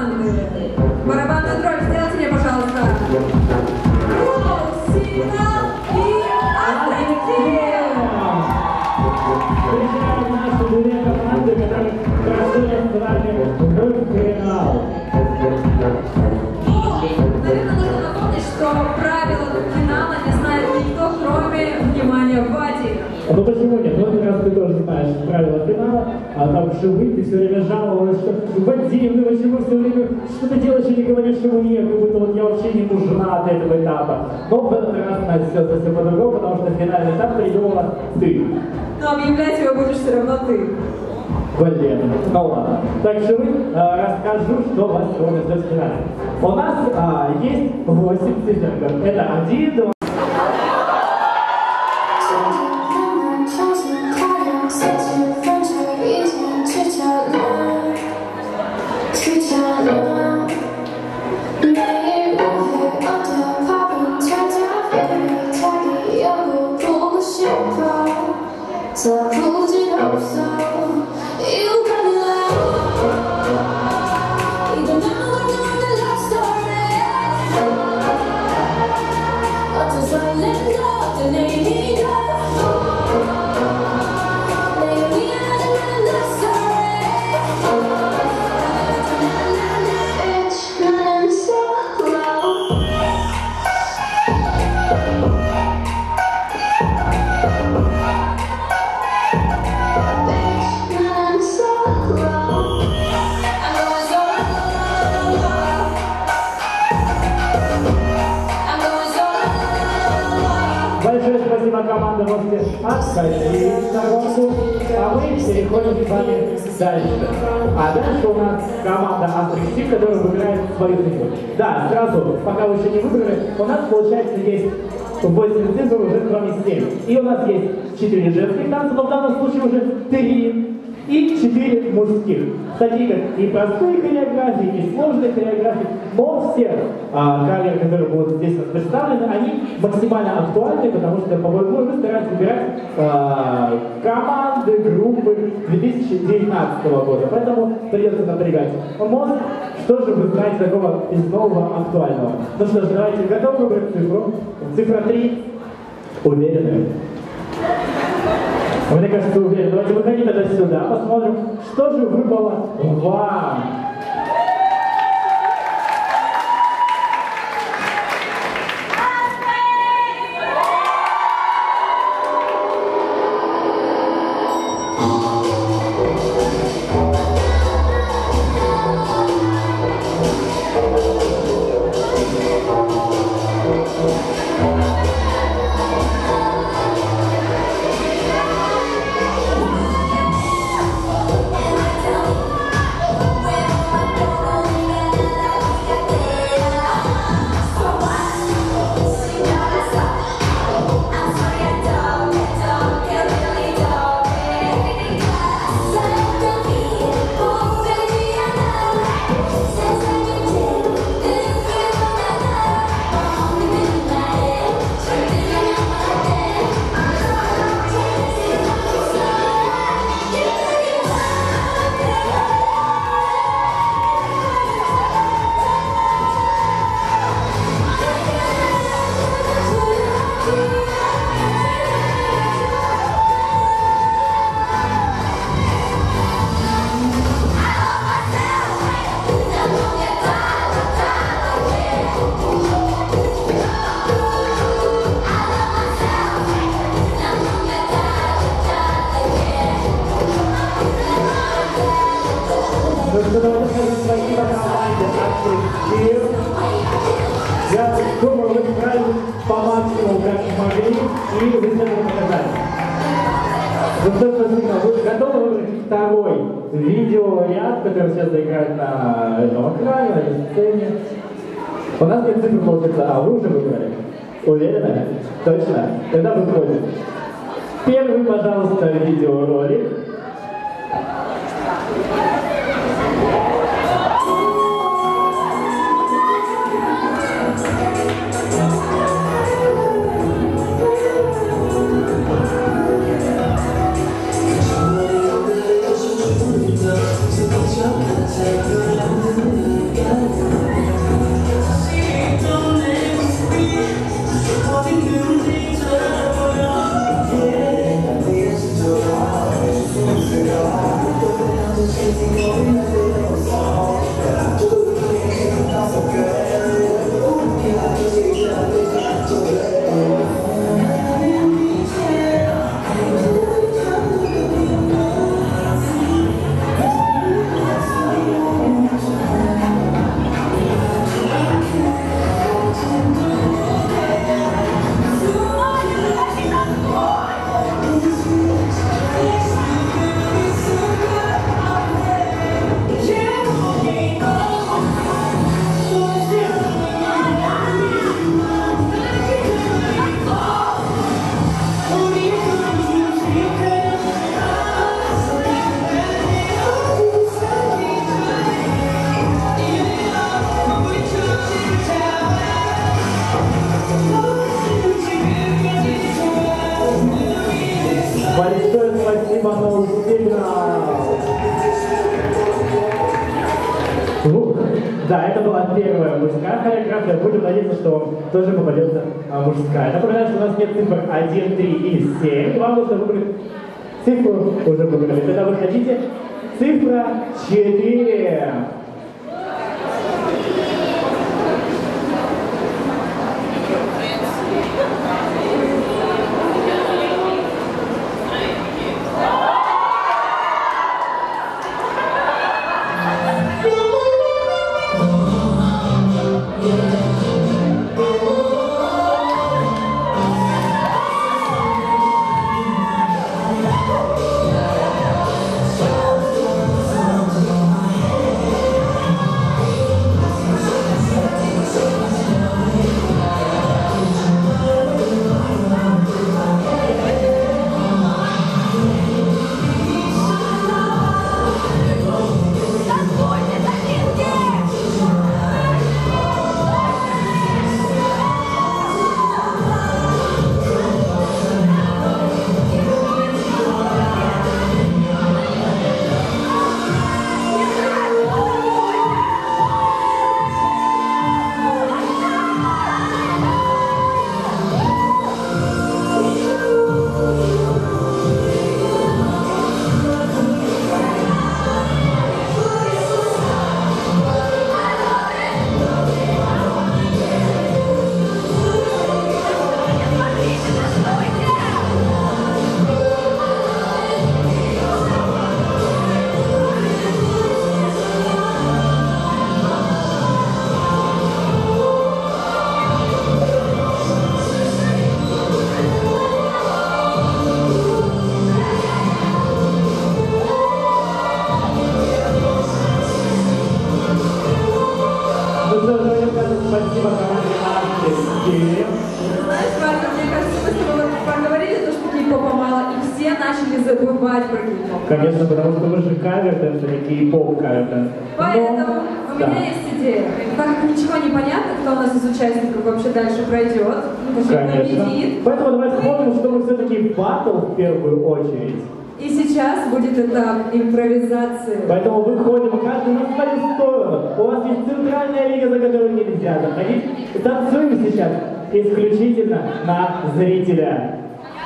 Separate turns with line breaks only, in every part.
команды. Барабанную дробь сделайте мне, пожалуйста. Сигнал и Астриксия!
Встречаем наши две команды, которые прошли с вами в финал.
Наверное, нужно напомнить, что правила финала не знает никто, кроме внимания Вади.
Ну почему нет? Ну, как раз ты тоже знаешь правила финала, а там живы, ты все время жаловалась, что Вадим, ну почему все время что-то делаешь и не говоришь ему нет, как будто вот я вообще не нужна для этого этапа. Но в этот раз Настя все совсем по-другому, потому что финальный этап придумала ты.
Но объявлять его будешь все равно ты.
Блин, ну ладно. Так что расскажу, что вас сегодня ждет в финале. У нас есть 8 циферок. Это 1, 2. Большое спасибо, команда, можете отходить сторонку, а мы переходим с вами дальше. А дальше у нас команда Астриксия, которая выбирает свою цифру. Да, сразу, пока вы еще не выбрали, у нас, получается, есть 8 цифр уже кроме 7. И у нас есть 4 женских танца, но в данном случае уже 3 и 4 мужских. Такие как и простые хореографии, и сложные хореографии, но все каверы, которые будут здесь представлены, они максимально актуальны, потому что, по-моему, мы стараемся выбирать команды, группы 2019 года. Поэтому придется напрягать мозг, что же вы знаете такого из нового актуального. Ну что ж, давайте, готовы выбрать цифру? Цифра 3. Уверены? Мне кажется, уверен. Давайте выходите тогда сюда, посмотрим, что же выпало вам. Я думаю, вы справились по максимуму, как смогли, и вы это показали. Вы готовы выбрать второй видеоряд, который сейчас играет на этом экране, на этой сцене? У нас нет цифр, получается, а вы уже выбрали. Уверены? Точно? Тогда выходит. Первый, пожалуйста, видеоролик.
Take
Ну, да, это была первая мужская хореография. Будем надеяться, что тоже попадется мужская. Напоминаю, что у нас нет цифр 1, 3 и 7. Вам нужно выбрать цифру, уже выбрали. Тогда вы хотите цифра 4. Спасибо команде Арки.
Знаешь, Ваня, мне кажется, мы с тобой поговорили, то, что кей-попа мало, и все начали забывать про кей-поп.
Конечно, потому что вы же кавер-дэнс, а не кей-поп кавер-дэнс.
Поэтому у меня есть идея. Так как ничего не понятно, кто у нас из участников вообще дальше пройдет,
конечно. Поэтому давайте вспомним, что мы все-таки баттл в первую очередь.
И сейчас будет этап импровизации.
Поэтому выходим каждый на свою сторону. У вас есть центральная линия, за которую нельзя заходить. И танцуем сейчас исключительно на зрителя.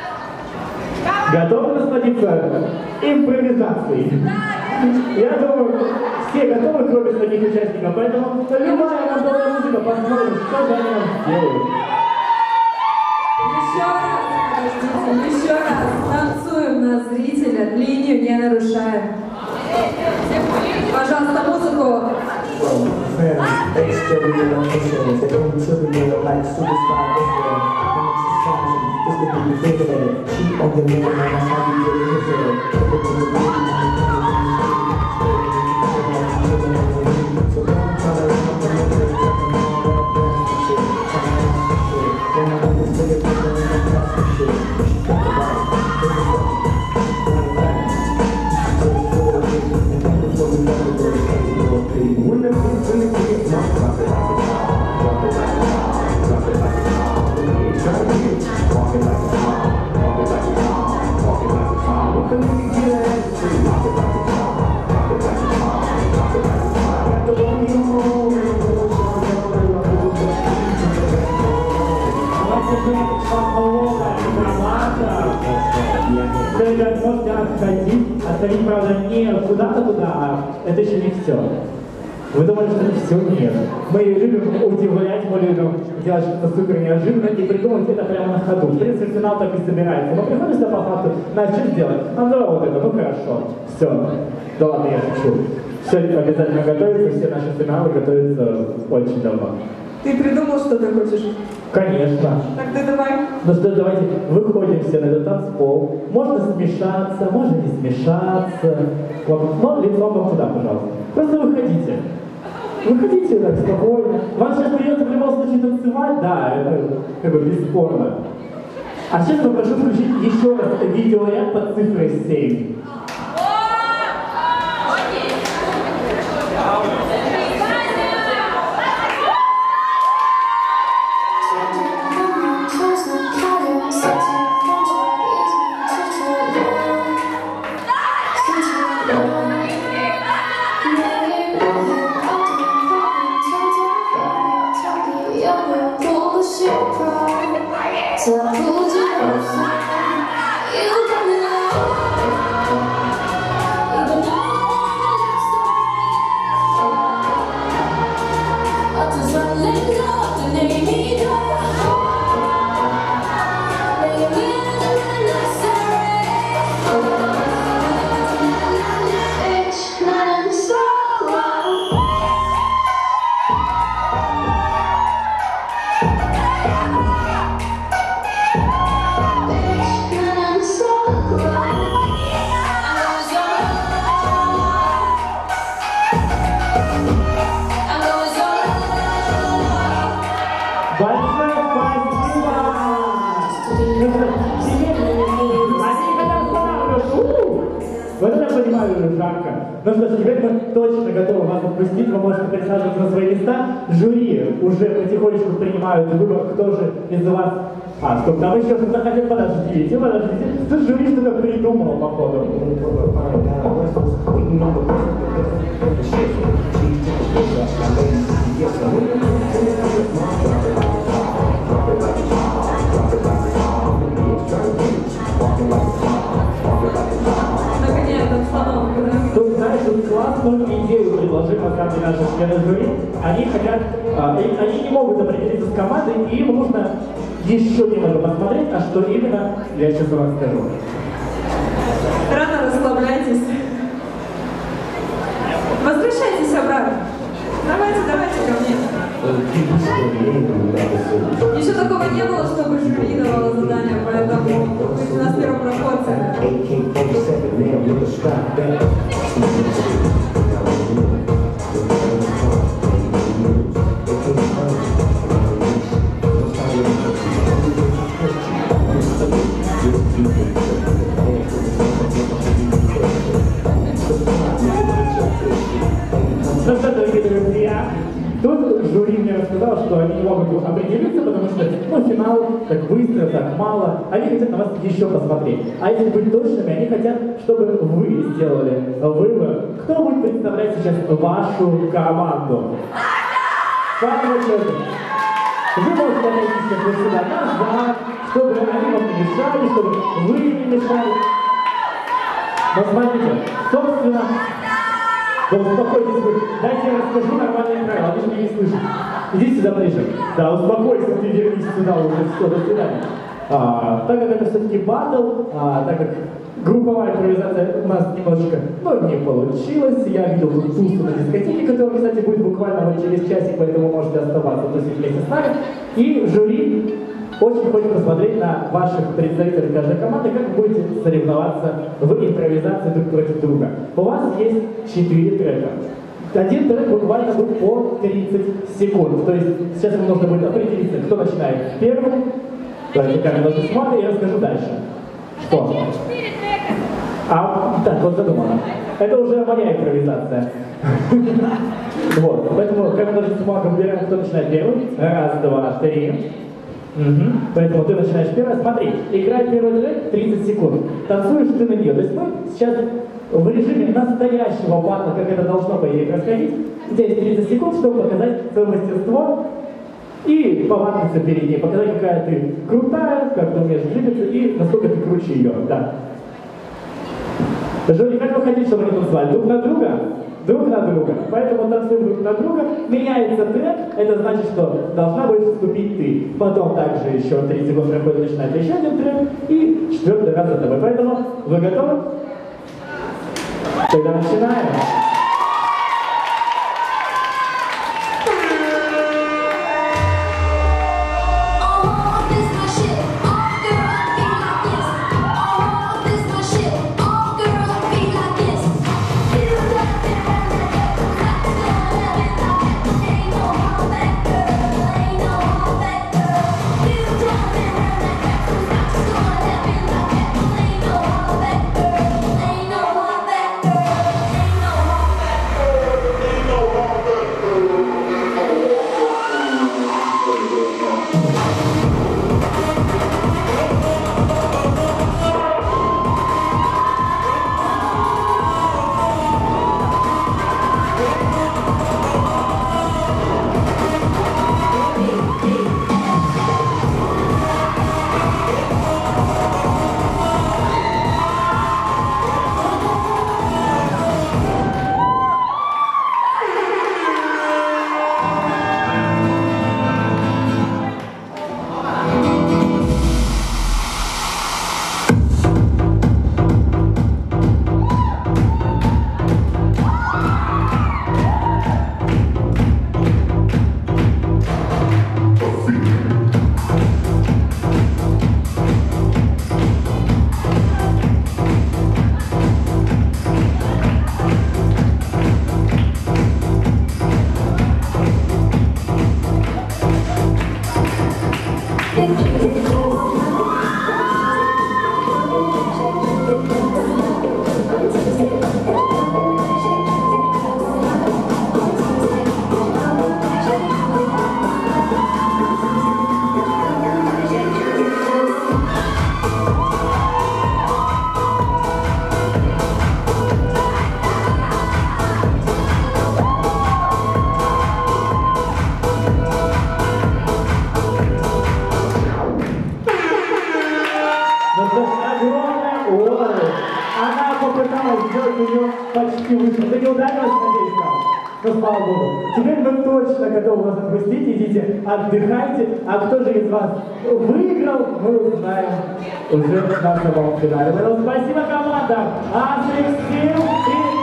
Готовы насладиться импровизацией? Я думаю, все готовы, кроме таких участников. Поэтому любая готовая музыка, посмотрим, что же они нам сделают.
Еще раз, танцуем на зрителя, линию не нарушаем. Пожалуйста, музыку.
Ребят, можете отходить, правда, не куда-то туда, а это еще не все. Вы думали, что это все? Нет. Мы любим удивлять, мы любим делать что-то супер неожиданное и придумать это прямо на ходу. В принципе, финал так и собирается. Мы приходим сюда по факту, Настя, что сделать? А давай вот это, ну хорошо. Все. Да ладно, я шучу. Все обязательно готовится, все наши финалы готовятся очень давно.
Ты придумал, что ты хочешь?
Конечно.
Так ты давай.
Ну что, давайте выходим все на этот танцпол. Можно смешаться, можно не смешаться. Но лицом вам туда, пожалуйста. Просто выходите. Выходите так спокойно. Вам сейчас придется в любом случае танцевать, да, это как бы бесспорно. А сейчас попрошу включить еще раз видеоряд под цифрой 7. Ну что ж, теперь мы точно готовы вас отпустить, вы можете присаживаться на свои места. Жюри уже потихонечку принимают выбор, кто же из вас... стоп, там еще что-то хотят, подождите. Тут жюри что-то придумал, походу. Тут, знаешь, классную идею предложили на самом деле наши члены жюри. Они хотят, они не могут определиться с командой, и им нужно еще немного посмотреть, а что именно, я сейчас вам скажу.
Рано расслабляйтесь. Возвращайтесь обратно. Давайте ко мне. Еще такого не было, чтобы жюри давало задание, поэтому вы у нас первопроходцы.
Ну что, дорогие друзья, тут жюри мне рассказал, что они не могут определиться, потому что, финал так быстро, так мало. Они хотят на вас еще посмотреть. А если быть точными, они хотят, чтобы вы сделали выбор. Кто будет представлять сейчас вашу команду? Самый человек. Вы можете отойти сейчас сюда назад, чтобы они вам не мешали, чтобы вы не мешали. Но смотрите, собственно, да успокойтесь вы. Дайте я расскажу нормальные правила, вы же меня не слышите. Иди сюда ближе. Да, успокойся, ты вернись сюда уже, все, до свидания. Так как это все-таки батл, так как групповая импровизация у нас немножечко, не получилось. Я видел тут тусу на дискотеке, которая, кстати, будет буквально вот через часик, поэтому можете оставаться тусить вместе с нами. И жюри очень хочет посмотреть на ваших представителей каждой команды, как вы будете соревноваться в импровизации друг против друга. У вас есть 4 трека. Один трек буквально будет по 30 секунд. То есть сейчас вам нужно будет определиться, кто начинает первым. Давайте камеру смотрим, я расскажу дальше. Что? Так, вот задумано. Это уже моя импровизация. Вот, поэтому камеру смотрим, выбираем, кто начинает первым. Раз, два, три. Поэтому ты начинаешь первым. Смотри, играй первый трек 30 секунд. Танцуешь ты на нее. То есть мы сейчас в режиме настоящего батла, как это должно по идее происходить. У тебя есть 30 секунд, чтобы показать свое мастерство и повадиться перед ней, показать, какая ты крутая, как ты умеешь двигаться и насколько ты круче ее. Да. Жюри, как вы хотите, чтобы они танцевали? Друг на друга? Друг на друга. Поэтому танцуем друг на друга. Меняется трек, это значит, что должна будешь вступить ты. Потом также еще 30 секунд проходит, начинается еще один трек, и 4-й раз за тобой. Поэтому вы готовы? Тогда начинаем. Ну, слава Богу. Теперь мы точно готовы вас отпустить. Идите, отдыхайте. А кто же из вас выиграл, мы узнаем уже в нашем финале. Спасибо командам Astrix Team и